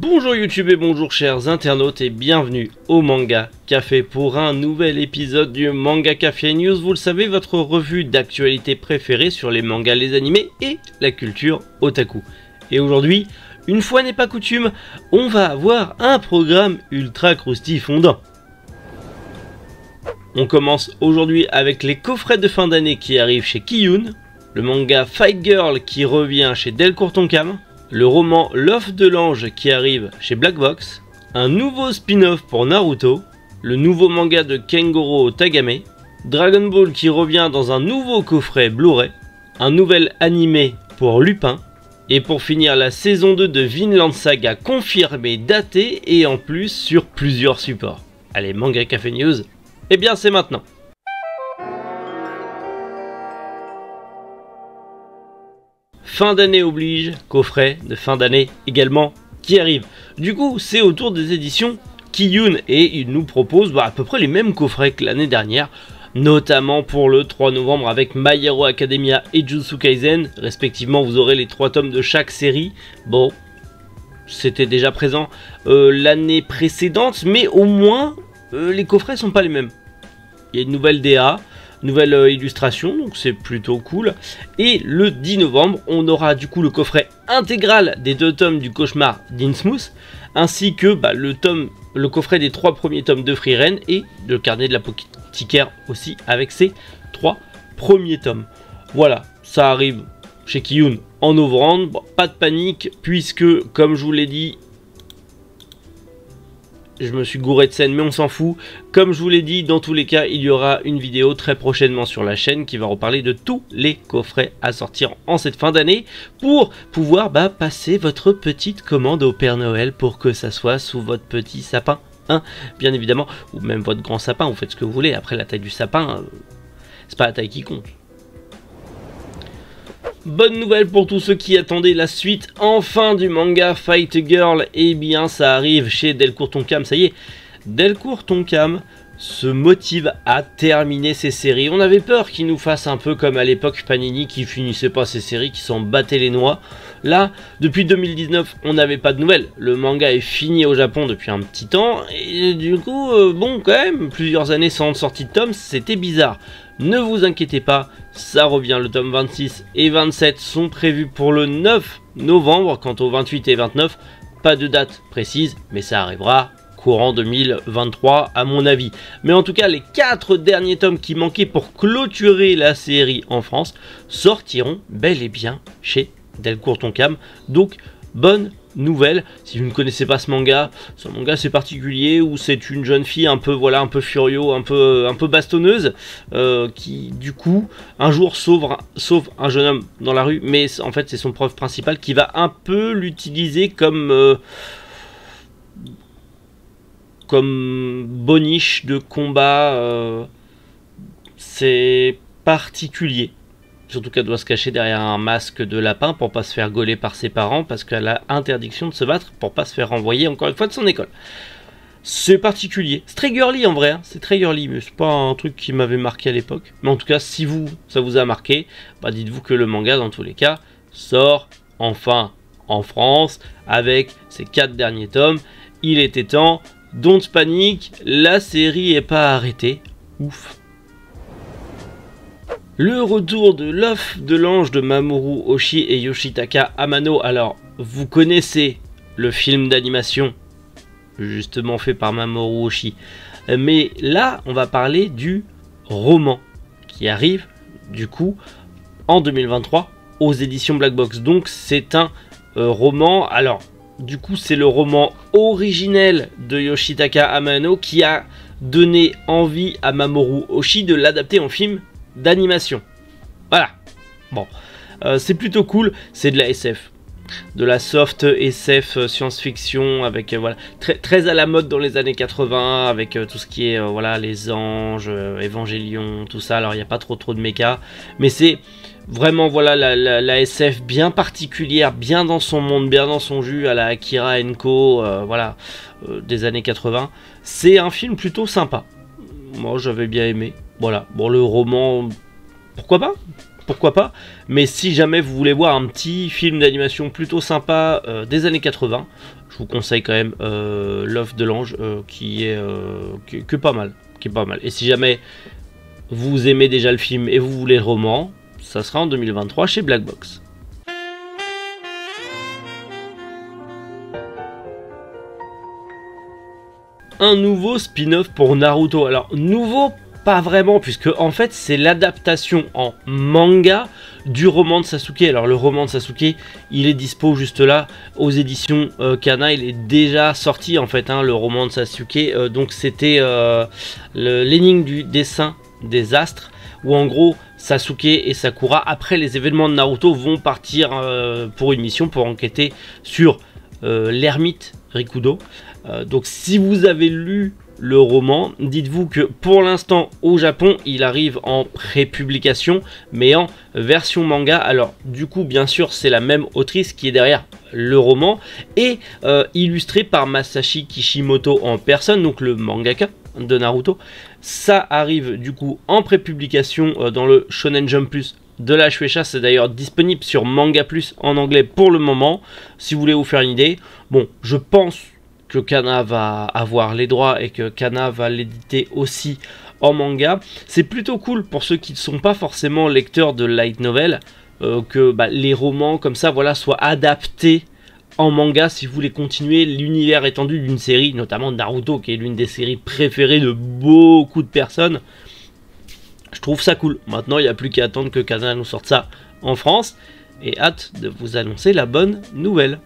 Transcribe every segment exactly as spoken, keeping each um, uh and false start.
Bonjour YouTube et bonjour chers internautes et bienvenue au Manga Café pour un nouvel épisode du Manga Café News. Vous le savez, votre revue d'actualité préférée sur les mangas, les animés et la culture otaku. Et aujourd'hui, une fois n'est pas coutume, on va avoir un programme ultra croustifondant. On commence aujourd'hui avec les coffrets de fin d'année qui arrivent chez Kiyun, le manga Fight Girl qui revient chez Delcourt Tonkam, le roman L'Offre de l'Ange qui arrive chez Black Box, un nouveau spin-off pour Naruto, le nouveau manga de Kengoro Tagame, Dragon Ball qui revient dans un nouveau coffret Blu-ray, un nouvel animé pour Lupin, et pour finir la saison deux de Vinland Saga confirmée, datée et en plus sur plusieurs supports. Allez, Manga Café News, eh bien c'est maintenant. Fin d'année oblige, coffret de fin d'année également qui arrive. Du coup, c'est au tour des éditions Kiyun et il nous propose bah, à peu près les mêmes coffrets que l'année dernière, notamment pour le trois novembre avec My Hero Academia et Jujutsu Kaisen. Respectivement, vous aurez les trois tomes de chaque série. Bon, c'était déjà présent euh, l'année précédente, mais au moins, euh, les coffrets sont pas les mêmes. Il y a une nouvelle D A. Nouvelle euh, illustration, donc c'est plutôt cool. Et le dix novembre, on aura du coup le coffret intégral des deux tomes du Cauchemar d'Innsmouth, ainsi que bah, le, tome, le coffret des trois premiers tomes de Frieren et le carnet de l'apothicaire aussi avec ses trois premiers tomes. Voilà, ça arrive chez Kiyun en novembre. Bon, pas de panique, puisque comme je vous l'ai dit, je me suis gouré de scène, mais on s'en fout. Comme je vous l'ai dit, dans tous les cas, il y aura une vidéo très prochainement sur la chaîne qui va reparler de tous les coffrets à sortir en cette fin d'année pour pouvoir bah, passer votre petite commande au Père Noël pour que ça soit sous votre petit sapin, hein, bien évidemment, ou même votre grand sapin, vous faites ce que vous voulez. Après, la taille du sapin, euh, c'est pas la taille qui compte. Bonne nouvelle pour tous ceux qui attendaient la suite enfin du manga Fight Girl, et bien ça arrive chez Delcourt Tonkam, ça y est, Delcourt Tonkam se motive à terminer ses séries. On avait peur qu'il nous fasse un peu comme à l'époque Panini qui finissait pas ses séries, qui s'en battait les noix. Là, depuis deux mille dix-neuf, on n'avait pas de nouvelles. Le manga est fini au Japon depuis un petit temps, et du coup, euh, bon quand même, plusieurs années sans sortie de tome, c'était bizarre. Ne vous inquiétez pas, ça revient, le tome vingt-six et vingt-sept sont prévus pour le neuf novembre, quant au vingt-huit et vingt-neuf, pas de date précise, mais ça arrivera courant deux mille vingt-trois à mon avis. Mais en tout cas, les quatre derniers tomes qui manquaient pour clôturer la série en France sortiront bel et bien chez Delcourt Tonkam, donc bonne nouvelle. Si vous ne connaissez pas ce manga, ce manga c'est particulier où c'est une jeune fille un peu voilà un peu furio, un peu un peu bastonneuse euh, qui du coup un jour sauve sauve un jeune homme dans la rue, mais en fait c'est son prof principal qui va un peu l'utiliser comme euh, comme boniche de combat. Euh, c'est particulier. Surtout qu'elle doit se cacher derrière un masque de lapin pour pas se faire gauler par ses parents, parce qu'elle a interdiction de se battre pour pas se faire renvoyer encore une fois de son école. C'est particulier. C'est très girly en vrai, hein. C'est très girly, mais c'est pas un truc qui m'avait marqué à l'époque. Mais en tout cas, si vous, ça vous a marqué, bah dites-vous que le manga, dans tous les cas, sort enfin en France avec ses quatre derniers tomes. Il était temps, don't panique, la série est pas arrêtée. Ouf. Le retour de L'Offre de l'Ange de Mamoru Oshii et Yoshitaka Amano. Alors, vous connaissez le film d'animation, justement fait par Mamoru Oshii. Mais là, on va parler du roman qui arrive, du coup, en deux mille vingt-trois aux éditions Black Box. Donc, c'est un euh, roman. Alors, du coup, c'est le roman originel de Yoshitaka Amano qui a donné envie à Mamoru Oshii de l'adapter en film d'animation. Voilà. Bon, euh, c'est plutôt cool. C'est de la S F, de la soft S F euh, science-fiction avec euh, voilà très très à la mode dans les années quatre-vingts avec euh, tout ce qui est euh, voilà les anges, euh, Évangélion, tout ça. Alors il n'y a pas trop trop de méca, mais c'est vraiment voilà la, la, la S F bien particulière, bien dans son monde, bien dans son jus, à la Akira Enko, euh, voilà euh, des années quatre-vingts. C'est un film plutôt sympa. Moi j'avais bien aimé. Voilà, bon le roman, pourquoi pas? pourquoi pas. Mais si jamais vous voulez voir un petit film d'animation plutôt sympa euh, des années quatre-vingts, je vous conseille quand même euh, L'œuf de l'ange, euh, qui est euh, qui, que pas mal, qui est pas mal. Et si jamais vous aimez déjà le film et vous voulez le roman, ça sera en deux mille vingt-trois chez Black Box. Un nouveau spin-off pour Naruto. Alors nouveau, pas vraiment, puisque en fait c'est l'adaptation en manga du roman de Sasuke. Alors le roman de Sasuke, il est dispo juste là aux éditions euh, Kana. Il est déjà sorti en fait, hein, le roman de Sasuke. Euh, donc c'était euh, l'énigme du dessin des astres, où en gros Sasuke et Sakura, après les événements de Naruto, vont partir euh, pour une mission pour enquêter sur euh, l'ermite Rikudo. Euh, donc si vous avez lu le roman, dites-vous que pour l'instant au Japon il arrive en pré-publication mais en version manga. Alors du coup bien sûr c'est la même autrice qui est derrière le roman et euh, illustré par Masashi Kishimoto en personne, donc le mangaka de Naruto. Ça arrive du coup en pré-publication euh, dans le Shonen Jump Plus de la Shueisha. C'est d'ailleurs disponible sur Manga Plus en anglais pour le moment, si vous voulez vous faire une idée. Bon, je pense que Kana va avoir les droits et que Kana va l'éditer aussi en manga. C'est plutôt cool pour ceux qui ne sont pas forcément lecteurs de light novel, euh, que bah, les romans comme ça voilà, soient adaptés en manga si vous voulez continuer l'univers étendu d'une série, notamment Naruto qui est l'une des séries préférées de beaucoup de personnes. Je trouve ça cool. Maintenant il n'y a plus qu'à attendre que Kana nous sorte ça en France et hâte de vous annoncer la bonne nouvelle.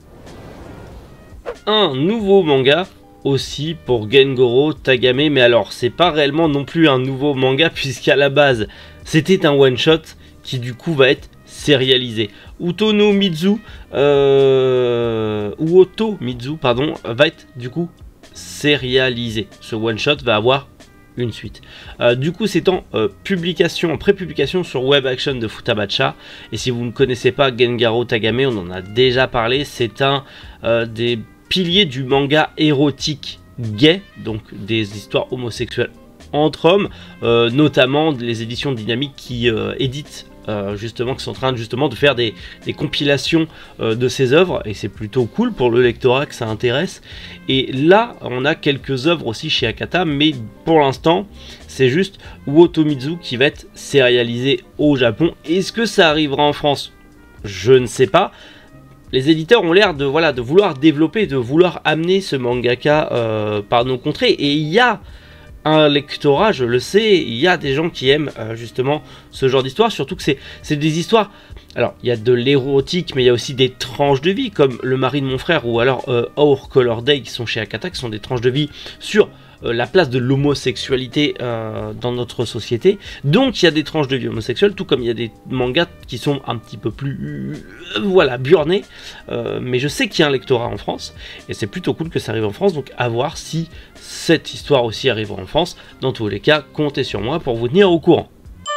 Un nouveau manga aussi pour Gengoro Tagame, mais alors c'est pas réellement non plus un nouveau manga puisqu'à la base c'était un one shot qui du coup va être sérialisé. Utono Mizu euh, ou Oto Mizu pardon va être du coup sérialisé. Ce one shot va avoir une suite. Euh, du coup c'est en euh, publication, en pré-publication sur Web Action de Futabacha. Et si vous ne connaissez pas Gengoro Tagame, on en a déjà parlé, c'est un euh, des pilier du manga érotique gay, donc des histoires homosexuelles entre hommes, euh, notamment les éditions Dynamique qui euh, éditent euh, justement, qui sont en train justement de faire des, des compilations euh, de ces œuvres, et c'est plutôt cool pour le lectorat que ça intéresse. Et là on a quelques œuvres aussi chez Akata, mais pour l'instant c'est juste Uotomizu qui va être sérialisé au Japon. Est-ce que ça arrivera en France? Je ne sais pas. Les éditeurs ont l'air de, voilà, de vouloir développer, de vouloir amener ce mangaka euh, par nos contrées. Et il y a un lectorat, je le sais, il y a des gens qui aiment euh, justement ce genre d'histoire. Surtout que c'est des histoires... Alors, il y a de l'érotique, mais il y a aussi des tranches de vie, comme Le mari de mon frère, ou alors euh, Our Color Day, qui sont chez Akata, qui sont des tranches de vie sur... Euh, la place de l'homosexualité euh, dans notre société. Donc il y a des tranches de vie homosexuelles, tout comme il y a des mangas qui sont un petit peu plus euh, voilà, burnés, euh, mais je sais qu'il y a un lectorat en France et c'est plutôt cool que ça arrive en France, donc à voir si cette histoire aussi arrivera en France. Dans tous les cas, comptez sur moi pour vous tenir au courant.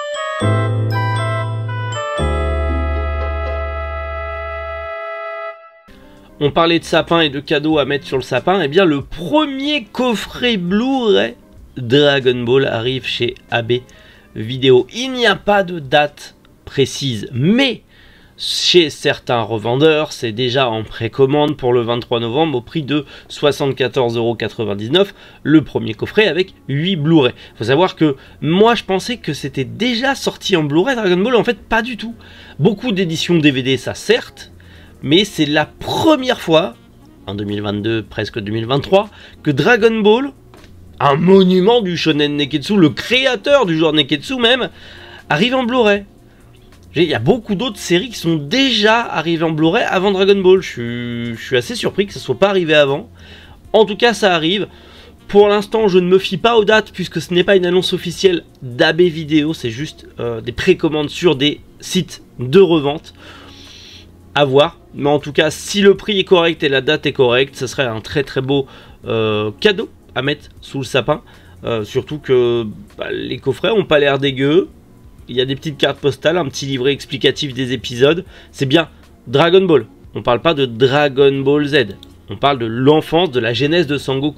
On parlait de sapin et de cadeaux à mettre sur le sapin. Et eh bien le premier coffret Blu-ray Dragon Ball arrive chez A B Vidéo. Il n'y a pas de date précise, mais chez certains revendeurs, c'est déjà en précommande pour le vingt-trois novembre au prix de soixante-quatorze euros quatre-vingt-dix-neuf, le premier coffret avec huit Blu-ray. Il faut savoir que moi je pensais que c'était déjà sorti en Blu-ray Dragon Ball, en fait pas du tout. Beaucoup d'éditions D V D, ça certes, mais c'est la première fois, en deux mille vingt-deux, presque deux mille vingt-trois, que Dragon Ball, un monument du shonen Neketsu, le créateur du genre Neketsu même, arrive en Blu-ray. Il y a beaucoup d'autres séries qui sont déjà arrivées en Blu-ray avant Dragon Ball. Je suis, je suis assez surpris que ça ne soit pas arrivé avant. En tout cas, ça arrive. Pour l'instant, je ne me fie pas aux dates, puisque ce n'est pas une annonce officielle d'A B Vidéo, c'est juste euh, des précommandes sur des sites de revente. À voir, mais en tout cas si le prix est correct et la date est correcte, ce serait un très très beau euh, cadeau à mettre sous le sapin, euh, surtout que bah, les coffrets ont pas l'air dégueux, il y a des petites cartes postales, un petit livret explicatif des épisodes, c'est bien Dragon Ball, on parle pas de Dragon Ball Z, on parle de l'enfance, de la genèse de Sangoku,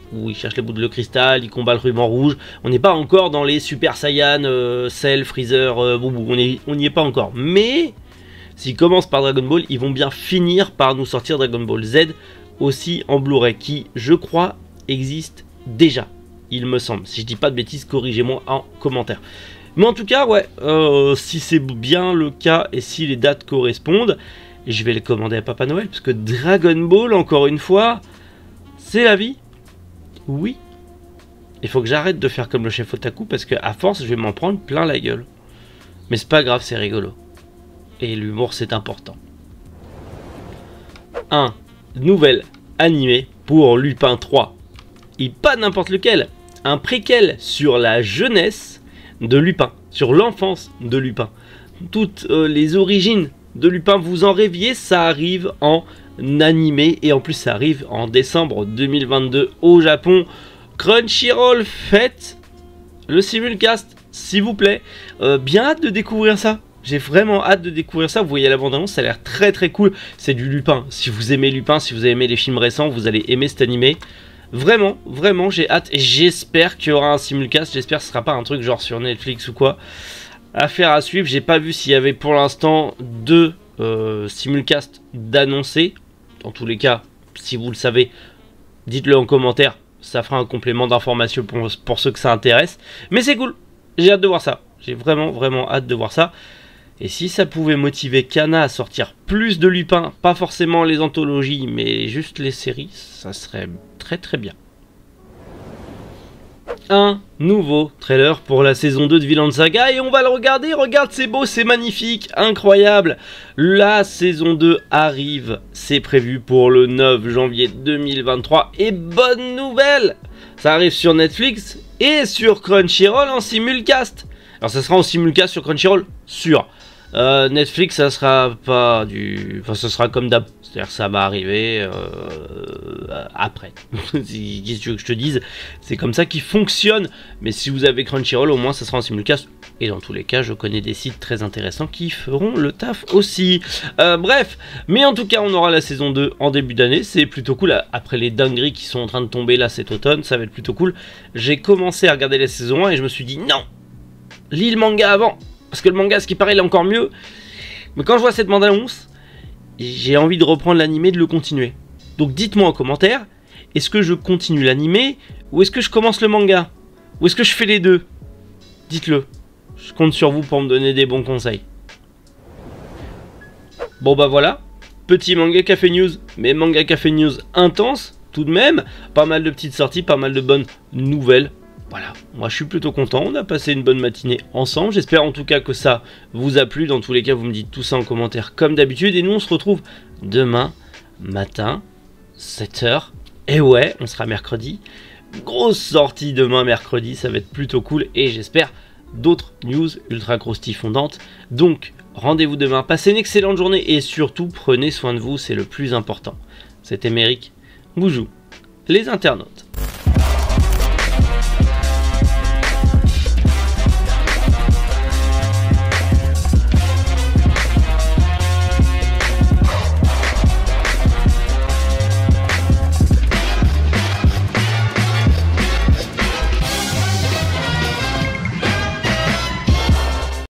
où il cherche les boules de cristal, il combat le ruban rouge. On n'est pas encore dans les Super Saiyan, euh, Cell, Freezer, euh, boubou, on n'y on est pas encore. Mais s'ils commencent par Dragon Ball, ils vont bien finir par nous sortir Dragon Ball Z aussi en Blu-ray, qui, je crois, existe déjà, il me semble. Si je dis pas de bêtises, corrigez-moi en commentaire. Mais en tout cas, ouais, euh, si c'est bien le cas et si les dates correspondent, je vais les commander à Papa Noël, parce que Dragon Ball, encore une fois, c'est la vie. Oui. Il faut que j'arrête de faire comme le chef Otaku, parce qu'à force, je vais m'en prendre plein la gueule. Mais c'est pas grave, c'est rigolo. Et l'humour, c'est important. un. Nouvelle animé pour Lupin trois. Et pas n'importe lequel. Un préquel sur la jeunesse de Lupin. Sur l'enfance de Lupin. Toutes euh, les origines de Lupin, vous en rêviez, ça arrive en animé. Et en plus, ça arrive en décembre deux mille vingt-deux au Japon. Crunchyroll, faites le simulcast, s'il vous plaît. Euh, bien hâte de découvrir ça. J'ai vraiment hâte de découvrir ça. Vous voyez la bande-annonce, ça a l'air très très cool. C'est du Lupin. Si vous aimez Lupin, si vous avez aimé les films récents, vous allez aimer cet animé. Vraiment, vraiment, j'ai hâte. Et j'espère qu'il y aura un simulcast. J'espère que ce sera pas un truc genre sur Netflix ou quoi. Affaire à suivre. J'ai pas vu s'il y avait pour l'instant deux euh, simulcasts d'annoncer. Dans tous les cas, si vous le savez, dites-le en commentaire. Ça fera un complément d'information pour, pour ceux que ça intéresse. Mais c'est cool. J'ai hâte de voir ça. J'ai vraiment, vraiment hâte de voir ça. Et si ça pouvait motiver Kana à sortir plus de Lupin, pas forcément les anthologies, mais juste les séries, ça serait très très bien. Un nouveau trailer pour la saison deux de Vinland Saga, et on va le regarder. Regarde, c'est beau, c'est magnifique, incroyable. La saison deux arrive, c'est prévu pour le neuf janvier deux mille vingt-trois. Et bonne nouvelle, ça arrive sur Netflix et sur Crunchyroll en simulcast. Alors ça sera en simulcast sur Crunchyroll, sûr. Euh, Netflix, ça sera pas du... Enfin, ça sera comme d'hab. C'est-à-dire que ça va arriver euh, après. Qu'est-ce que tu veux que je te dise? C'est comme ça qu'il fonctionne. Mais si vous avez Crunchyroll, au moins ça sera en simulcast. Et dans tous les cas, je connais des sites très intéressants qui feront le taf aussi. Euh, bref, mais en tout cas, on aura la saison deux en début d'année. C'est plutôt cool. Après les dingueries qui sont en train de tomber là cet automne, ça va être plutôt cool. J'ai commencé à regarder la saison un et je me suis dit non, lis le manga avant. Parce que le manga, ce qui paraît, il est encore mieux. Mais quand je vois cette bande-annonce, j'ai envie de reprendre l'animé et de le continuer. Donc dites-moi en commentaire, est-ce que je continue l'animé ou est-ce que je commence le manga? Ou est-ce que je fais les deux? Dites-le. Je compte sur vous pour me donner des bons conseils. Bon bah voilà, petit Manga Café News, mais Manga Café News intense tout de même. Pas mal de petites sorties, pas mal de bonnes nouvelles. Voilà, moi je suis plutôt content, on a passé une bonne matinée ensemble, j'espère en tout cas que ça vous a plu, dans tous les cas vous me dites tout ça en commentaire comme d'habitude, et nous on se retrouve demain matin, sept heures, et ouais, on sera mercredi, grosse sortie demain mercredi, ça va être plutôt cool, et j'espère d'autres news ultra croustillantes, donc rendez-vous demain, passez une excellente journée, et surtout prenez soin de vous, c'est le plus important. C'était Méric, Boujou, les internautes.